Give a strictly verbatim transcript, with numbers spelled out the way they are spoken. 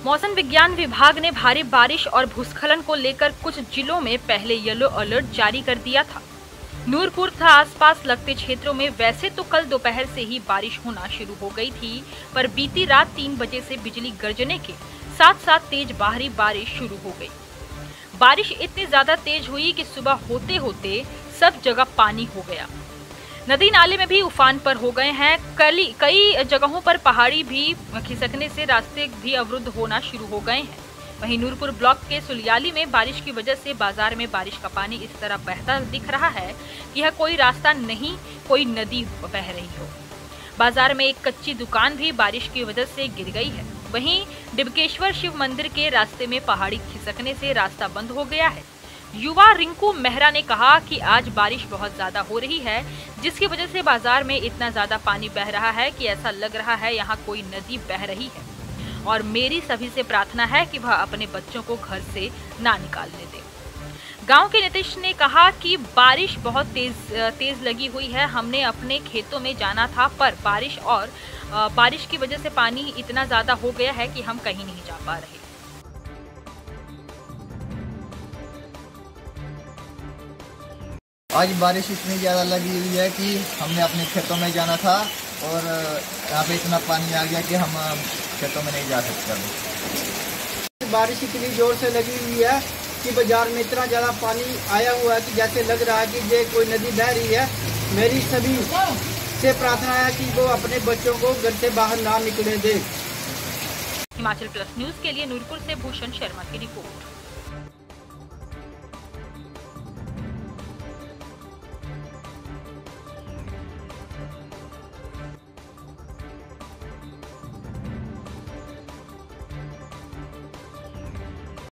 मौसम विज्ञान विभाग ने भारी बारिश और भूस्खलन को लेकर कुछ जिलों में पहले येलो अलर्ट जारी कर दिया था। नूरपुर तथा आसपास लगते क्षेत्रों में वैसे तो कल दोपहर से ही बारिश होना शुरू हो गई थी, पर बीती रात तीन बजे से बिजली गरजने के साथ साथ तेज बाहरी बारिश शुरू हो गई। बारिश इतनी ज्यादा तेज हुई कि सुबह होते होते सब जगह पानी हो गया। नदी नाले में भी उफान पर हो गए हैं। कई कई जगहों पर पहाड़ी भी खिसकने से रास्ते भी अवरुद्ध होना शुरू हो गए हैं। वहीं नूरपुर ब्लॉक के सुलियाली में बारिश की वजह से बाजार में बारिश का पानी इस तरह बहता दिख रहा है कि यह कोई रास्ता नहीं, कोई नदी बह रही हो। बाजार में एक कच्ची दुकान भी बारिश की वजह से गिर गई है। वहीं डिबकेश्वर शिव मंदिर के रास्ते में पहाड़ी खिसकने से रास्ता बंद हो गया है। युवा रिंकू मेहरा ने कहा कि आज बारिश बहुत ज्यादा हो रही है, जिसकी वजह से बाजार में इतना ज्यादा पानी बह रहा है कि ऐसा लग रहा है यहाँ कोई नदी बह रही है। और मेरी सभी से प्रार्थना है कि वह अपने बच्चों को घर से ना निकालने दे। गांव के नीतीश ने कहा कि बारिश बहुत तेज तेज लगी हुई है। हमने अपने खेतों में जाना था, पर बारिश और बारिश की वजह से पानी इतना ज्यादा हो गया है कि हम कहीं नहीं जा पा रहे। आज बारिश इतनी ज़्यादा लगी हुई है कि हमने अपने खेतों में जाना था और यहाँ पे इतना पानी आ गया कि हम खेतों में नहीं जा सकते। बारिश इतनी जोर से लगी हुई है कि बाजार में इतना ज़्यादा पानी आया हुआ है कि जैसे लग रहा है कि ये कोई नदी बह रही है। मेरी सभी से प्रार्थना है कि वो अपने बच्चों को घर से बाहर ना निकलने दे। हिमाचल प्लस न्यूज़ के लिए नूरपुर से भूषण शर्मा की रिपोर्ट।